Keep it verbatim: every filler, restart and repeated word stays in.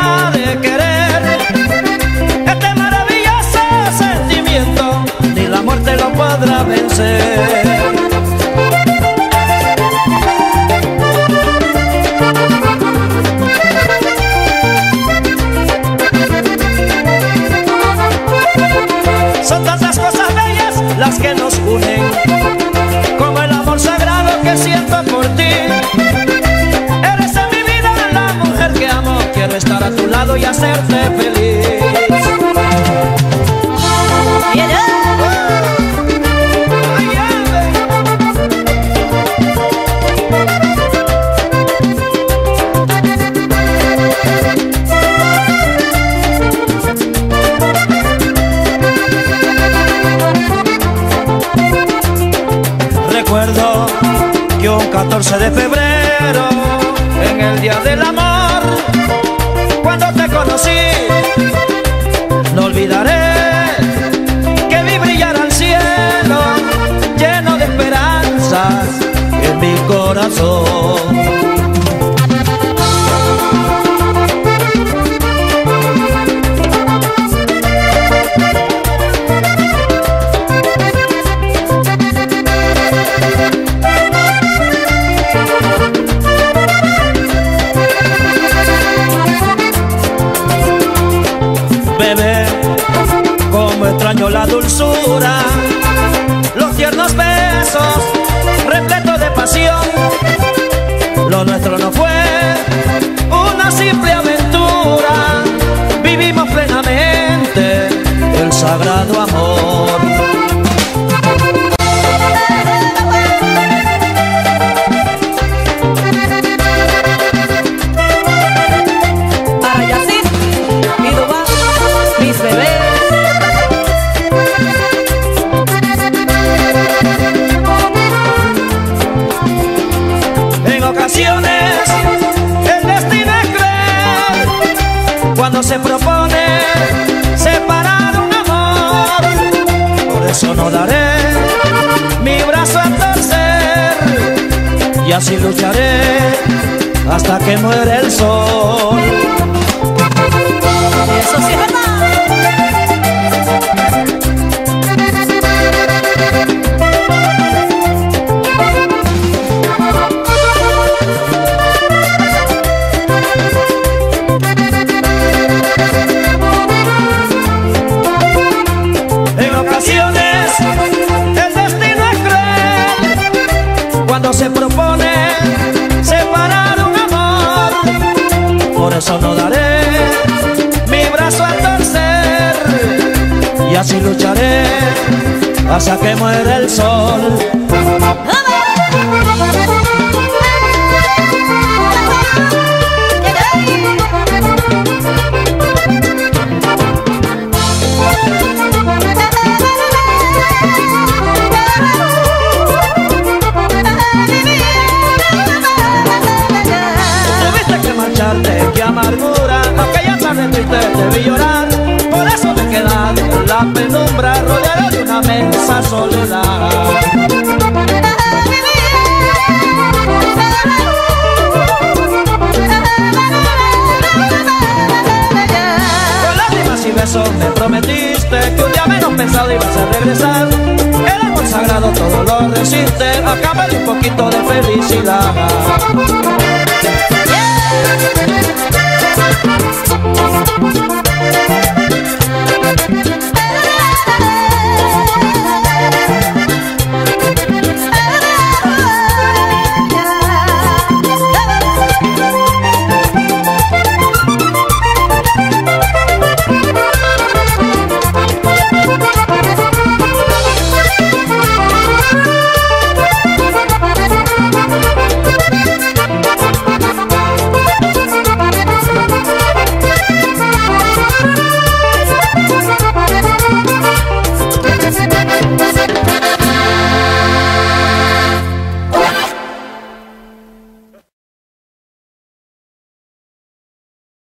deja de querer. Este maravilloso sentimiento ni la muerte lo podrá vencer. Son tantas cosas bellas las que nos unen, como el amor sagrado que siento por ti. Eres en mi vida la mujer que amo, quiero estar a tu lado y hacerte feliz. Recuerdo que un catorce de febrero, en el día del amor, cuando te conocí, no olvidaré que vi brillar al cielo, lleno de esperanzas en mi corazón. Bebé, como extraño la dulzura, los tiernos besos, repletos de pasión. Lo nuestro no fue una simple aventura, vivimos plenamente el sagrado amor. El destino es cruel cuando se propone separar un amor. Por eso no daré mi brazo a torcer y así lucharé hasta que muera el sol. Eso sí es verdad. Cuando se propone separar un amor, por eso no daré mi brazo a torcer y así lucharé hasta que muera el sol. Qué amargura, aquella tarde triste te vi llorar. Por eso me he quedado en la penumbra, rodeado de una mensa soledad. Con lágrimas y besos me prometiste que un día menos pensado ibas a regresar. El amor sagrado todo lo resiste, acábale un poquito de felicidad. Yeah.